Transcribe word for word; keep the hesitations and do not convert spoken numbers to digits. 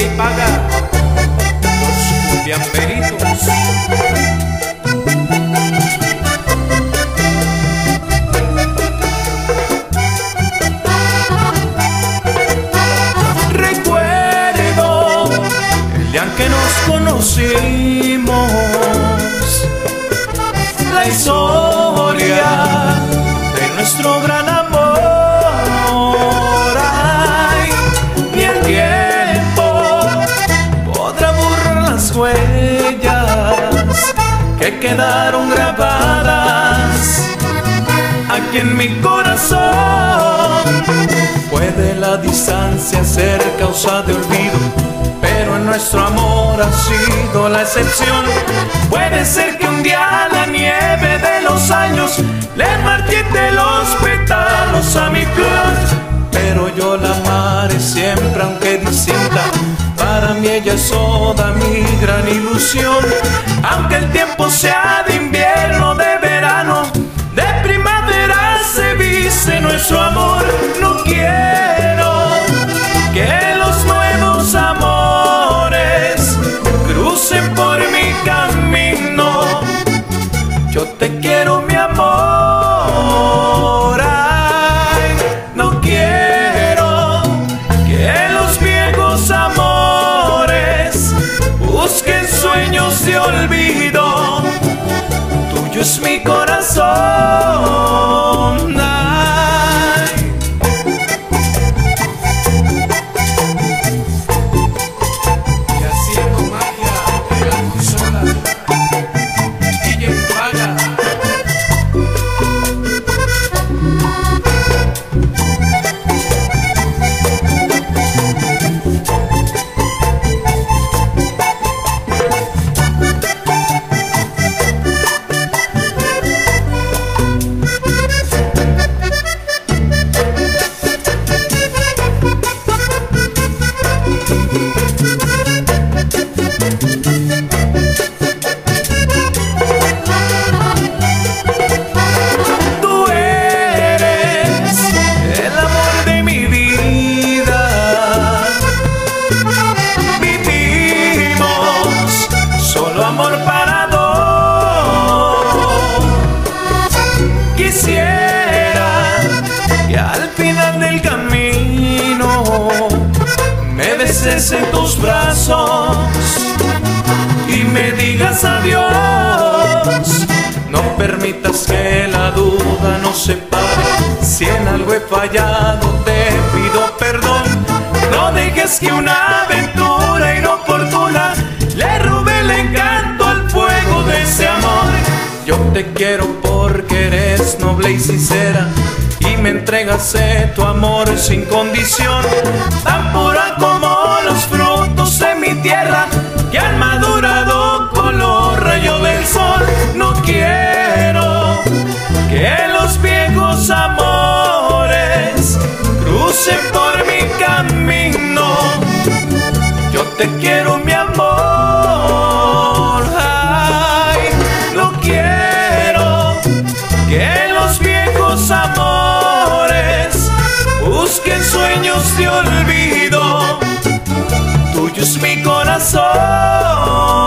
y paga los cumbiamberitos. Recuerdo el día en que nos conocimos, la historia de nuestro gran amor. Ay, ni el tiempo podrá borrar las huellas que quedaron grabadas aquí en mi corazón. Puede la distancia ser causa de olvido, pero en nuestro amor ha sido la excepción. Puede ser que un día la nieve de los años le marchite los pétalos a mi flor, pero yo la amaré siempre aunque distinta. Para mí ella es toda mi gran ilusión. Aunque el tiempo sea de invierno, de verano, de primavera, se viste nuestro amor. No quiero que los nuevos amores crucen por mi camino. Yo te quiero, mi amor. Ay, no quiero que los viejos amores busquen sueños de olvido. Tuyo es mi corazón. Ay. Y haciendo magia de la consola, D J Paga. Tú eres el amor de mi vida. Vivimos solo amor para dos. Quisiera que al final del camino me beses en tus brazos y me digas adiós. No permitas que la duda nos separe. Si en algo he fallado te pido perdón. No dejes que una aventura inoportuna le robe el encanto al fuego de ese amor. Yo te quiero porque eres noble y sincera y me entregas de tu amor sin condición, tan pura como los frutos de mi tierra que han madurado con los rayos del sol. No quiero que los viejos amores crucen por mi camino. Yo te quiero, mi amor. Ay, no quiero que los viejos amores busquen sueños de olvido. Tuyo es mi corazón.